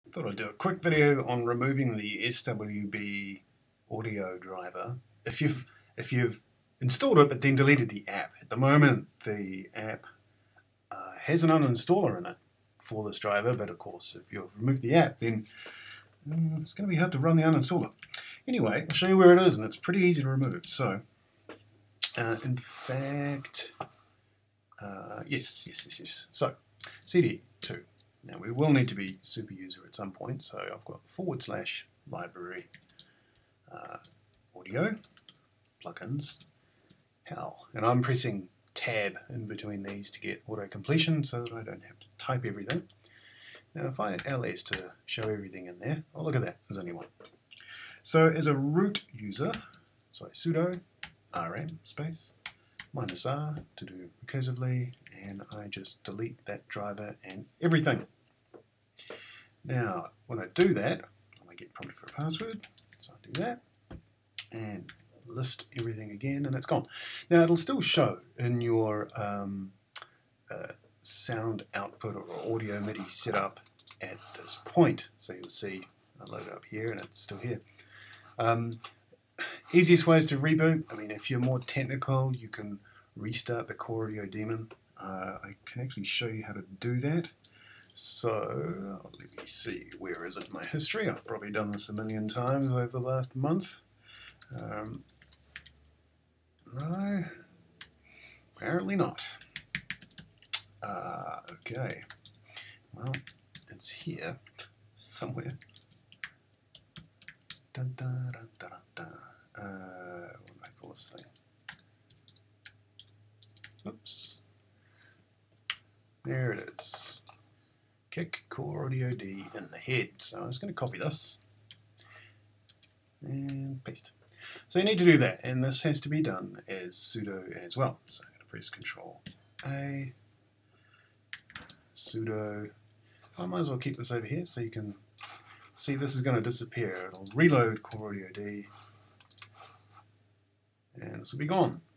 Thought I'd do a quick video on removing the SWB Audio Driver if you've installed it but then deleted the app. At the moment the app has an uninstaller in it for this driver, but of course if you've removed the app then it's going to be hard to run the uninstaller. Anyway, I'll show you where it is, and it's pretty easy to remove. So in fact, yes. So CD2. Now we will need to be super user at some point, so I've got / library audio plugins HAL, and I'm pressing tab in between these to get auto completion so that I don't have to type everything. Now if I ls to show everything in there, oh look at that, there's only one. So as a root user, so sudo rm space -r to do recursively, and I just delete that driver and everything. Now when I do that, I might get prompted for a password, so I do that and list everything again, and it's gone. Now it'll still show in your sound output or audio MIDI setup at this point, so you'll see I load it up here and it's still here. Easiest ways to reboot, I mean if you're more technical you can restart the core audio daemon. I can actually show you how to do that. So let me see, where is it in my history? I've probably done this a million times over the last month. No, apparently not. Okay, well it's here somewhere. Dun, dun, dun, dun, dun. What do I call this thing? Oops. There it is. Kick core audio D in the head. So I'm just going to copy this and paste. So you need to do that, and this has to be done as sudo as well. So I'm going to press Control A, sudo. I might as well keep this over here so you can see this is going to disappear. It'll reload core audio D and this will be gone.